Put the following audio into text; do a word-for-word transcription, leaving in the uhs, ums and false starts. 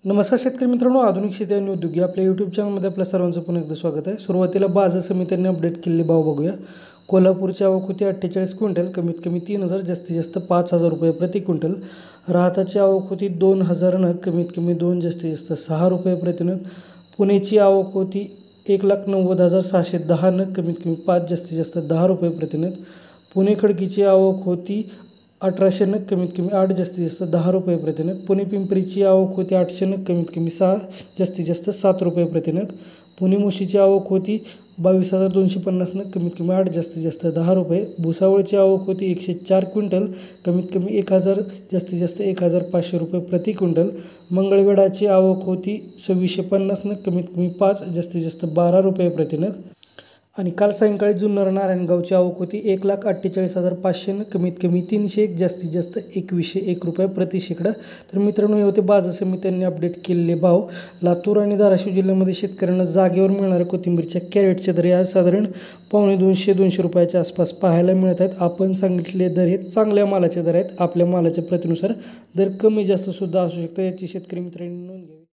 नमस्कार शेतकरी मित्रांनो, आधुनिक शेती आणि उद्योग या आपल्या यूट्यूब चॅनलमध्ये आपल्या सर्वांचं पुन्हा एकदा स्वागत आहे। सुरुवातीला बाजार समित्यांनी अपडेट केलेले भाव बघूया। कोल्हापूरची आवक होती अठ्ठेचाळीस क्विंटल, कमीत कमी तीन हजार, जास्तीत जास्त पाच हजार रुपये प्रति क्विंटल। राहताची आवक होती दोन हजार नग, कमीत कमी दोन, जास्तीत जास्त सहा रुपये प्रति नग। पुणेची आवक होती एक लाख नव्वद हजार सहाशे दहा नग, कमीत कमी पाच, जास्तीत जास्त दहा रुपये प्रति नग। पुणे खडकीची आवक होती अठराशे नग, कमीत कमी आठ, जास्तीत जास्त दहा रुपये प्रति नग। पुणे पिंपरीची आवक होती आठशे नग, कमीत कमी सहा, जास्तीत जास्त सात रुपये प्रति नग। पुणे मुशीची आवक होती बावीस हजार दोनशे पन्नास नग, कमीत कमी आठ, जास्तीत जास्त दहा रुपये। भुसावळची आवक होती एकशे चार क्विंटल, कमीत कमी एक हजार, जास्तीत जास्त एक हजार पाचशे रुपये प्रति क्विंटल। मंगळवेढाची आवक होती सव्वीसशे पन्नास नग, कमीत कमी पाच, जास्तीत जास्त बारा रुपये प्रति नग। आणि काल सायंकाळी जुन्नर नारायणगावची आवक होती एक लाख अठ्ठेचाळीस हजार पाचशे नग, कमीत कमी तीनशे एक, जास्तीत जास्त एकवीसशे एक रुपये प्रति शेकडा। तर मित्रांनो, हे होते बाजार समित्यांनी अपडेट केलेले भाव। लातूर आणि धाराशिव जिल्ह्यामध्ये शेतकऱ्यांना जागेवर मिळणाऱ्या कोथिंबीरच्या कॅरेटचे दर आज साधारण पावणे दोनशे दोनशे रुपयाच्या आसपास पाहायला मिळत आहेत। आपण सांगितलेले दर हे चांगल्या मालाचे दर आहेत। आपल्या मालाच्या प्रतीनुसार दर कमी जास्त सुद्धा असू शकतात, याची शेतकरी मित्रांनी नोंद घ्यावी।